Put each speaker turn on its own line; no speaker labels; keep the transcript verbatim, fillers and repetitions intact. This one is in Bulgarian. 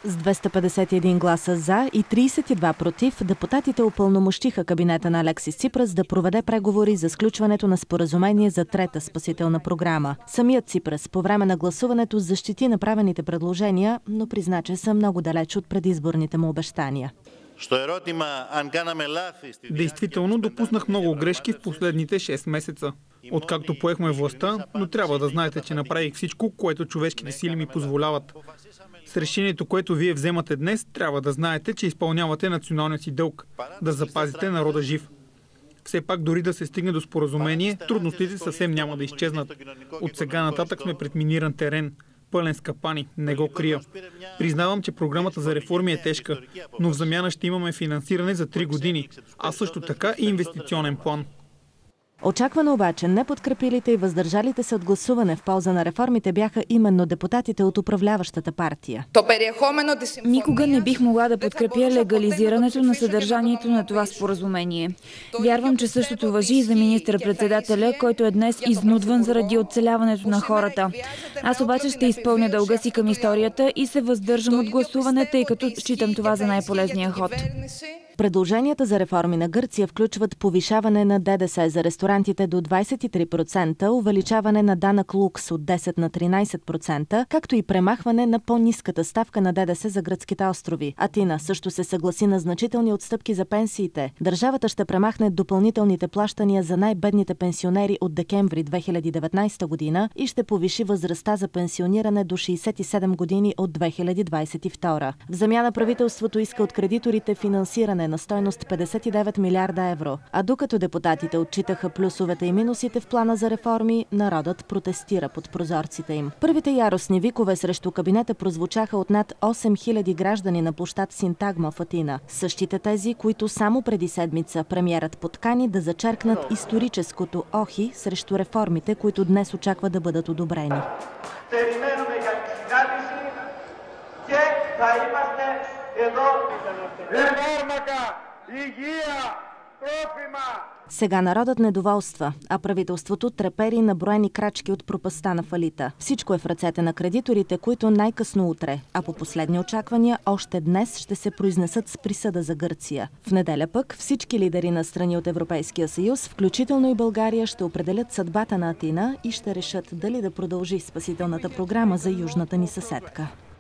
С двеста петдесет и един гласа за и тридесет и два против, депутатите упълномощиха кабинета на Алексис Ципрас да проведе преговори за сключването на споразумение за трета спасителна програма. Самият Ципрас по време на гласуването защити направените предложения, но призна, че са много далеч от предизборните му обещания.
Действително допуснах много грешки в последните шест месеца. Откакто поехме властта, но трябва да знаете, че направих всичко, което човешките сили ми позволяват. С решението, което вие вземате днес, трябва да знаете, че изпълнявате националния си дълг, да запазите народа жив. Все пак, дори да се стигне до споразумение, трудностите съвсем няма да изчезнат. От сега нататък сме пред миниран терен, пълен с капани, не го крия. Признавам, че програмата за реформи е тежка, но в замяна ще имаме финансиране за три години, а също така и инвестиционен план.
Очаквано обаче неподкрепилите и въздържалите се от гласуване в полза на реформите бяха именно депутатите от управляващата партия.
Никога не бих могла да подкрепя легализирането на съдържанието на това споразумение. Вярвам, че същото важи и за министър-председателя, който е днес изнудван заради оцеляването на хората. Аз обаче ще изпълня дълга си към историята и се въздържам от гласуване, тъй като считам това за най-полезния ход.
Предложенията за реформи на Гърция включват повишаване на ДДС за ресторантите до двадесет и три процента, увеличаване на данък лукс от десет на тринадесет процента, както и премахване на по-ниската ставка на ДДС за гръцките острови. Атина също се съгласи на значителни отстъпки за пенсиите. Държавата ще премахне допълнителните плащания за най-бедните пенсионери от декември две хиляди и деветнадесета година и ще повиши възрастта за пенсиониране до шейсет и седем години от две хиляди двадесет и втора. В замяна правителството иска от кредиторите финансиране на стойност петдесет и девет милиарда евро. А докато депутатите отчитаха плюсовете и минусите в плана за реформи, народът протестира под прозорците им. Първите яростни викове срещу кабинета прозвучаха от над осем хиляди граждани на площад Синтагма в Атина. Същите тези, които само преди седмица премиерът подкани да зачеркнат историческото охи срещу реформите, които днес очаква да бъдат одобрени. Сега народът недоволства, а правителството трепери на броени крачки от пропастта на фалита. Всичко е в ръцете на кредиторите, които най-късно утре, а по последни очаквания още днес ще се произнесат с присъда за Гърция. В неделя пък всички лидери на страни от Европейския съюз, включително и България, ще определят съдбата на Атина и ще решат дали да продължи спасителната програма за южната ни съседка.